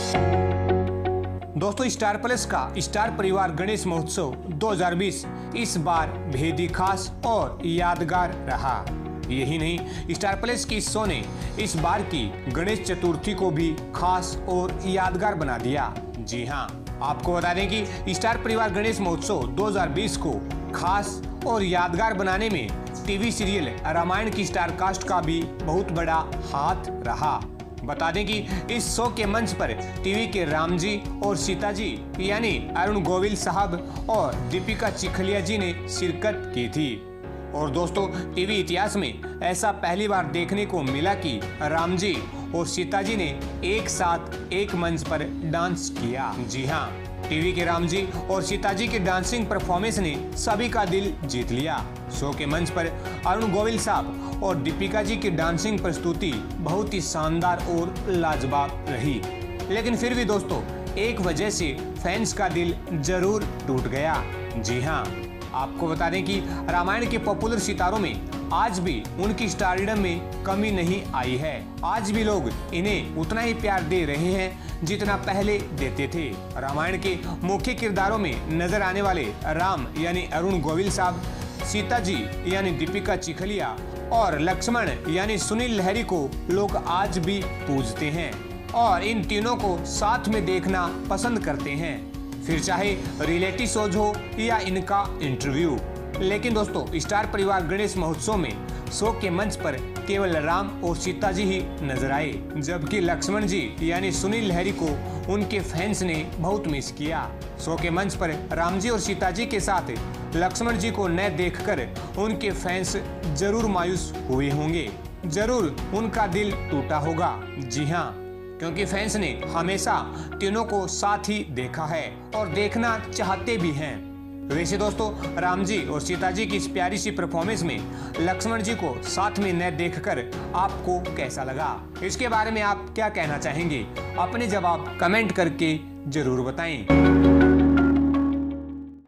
दोस्तों, star plus का star परिवार गणेश महोत्सव 2020 इस बार बेहद खास और यादगार रहा। यही नहीं, स्टार प्लस की इस शो ने इस बार की गणेश चतुर्थी को भी खास और यादगार बना दिया। जी हाँ, आपको बता दें कि स्टार परिवार गणेश महोत्सव 2020 को खास और यादगार बनाने में टीवी सीरियल रामायण की स्टार कास्ट का भी बहुत बड़ा हाथ रहा। बता दें कि इस शो के मंच पर टीवी के राम जी और सीता जी यानी अरुण गोविल साहब और दीपिका चिखलिया जी ने शिरकत की थी। और दोस्तों, टीवी इतिहास में ऐसा पहली बार देखने को मिला कि राम जी और सीता जी ने एक साथ एक मंच पर डांस किया। जी हाँ, टीवी के राम जी और सीता जी के डांसिंग परफॉर्मेंस ने सभी का दिल जीत लिया। शो के मंच पर अरुण गोविल साहब और दीपिका जी की डांसिंग प्रस्तुति बहुत ही शानदार और लाजवाब रही। लेकिन फिर भी दोस्तों, एक वजह से फैंस का दिल जरूर टूट गया। जी हाँ, आपको बता दें कि रामायण के पॉपुलर सितारों में आज भी उनकी स्टारडम में कमी नहीं आई है। आज भी लोग इन्हें उतना ही प्यार दे रहे हैं जितना पहले देते थे। रामायण के मुख्य किरदारों में नजर आने वाले राम यानी अरुण गोविल साहब, सीता जी यानी दीपिका चिखलिया और लक्ष्मण यानी सुनील लहरी को लोग आज भी पूजते हैं और इन तीनों को साथ में देखना पसंद करते हैं, फिर चाहे रियलिटी शोज हो या इनका इंटरव्यू। लेकिन दोस्तों, स्टार परिवार गणेश महोत्सव में शो के मंच पर केवल राम और सीता जी ही नजर आए, जबकि लक्ष्मण जी यानी सुनील लहरी को उनके फैंस ने बहुत मिस किया। शो के मंच पर राम जी और सीता जी के साथ लक्ष्मण जी को न देखकर उनके फैंस जरूर मायूस हुए होंगे, जरूर उनका दिल टूटा होगा। जी हाँ, क्योंकि फैंस ने हमेशा तीनों को साथ ही देखा है और देखना चाहते भी हैं। वैसे दोस्तों, राम जी और सीता जी की इस प्यारी सी परफॉर्मेंस में लक्ष्मण जी को साथ में न देखकर आपको कैसा लगा? इसके बारे में आप क्या कहना चाहेंगे? अपने जवाब कमेंट करके जरूर बताएं।